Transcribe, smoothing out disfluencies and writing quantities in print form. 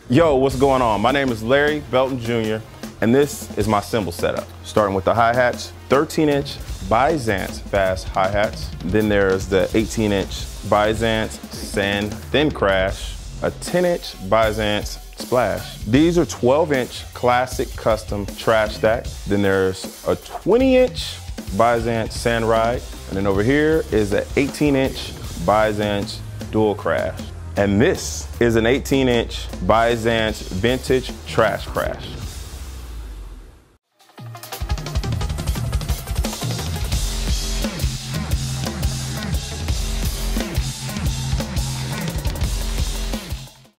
Yo, what's going on? My name is Larry Belton Jr., and this is my cymbal setup. Starting with the hi-hats, 13-inch Byzance fast hi-hats. Then there's the 18-inch Byzance sand thin crash, a 10-inch Byzance splash. These are 12-inch classic custom trash stack. Then there's a 20-inch Byzance sand ride. And then over here is an 18-inch Byzance dual crash. And this is an 18-inch Byzance vintage trash crash.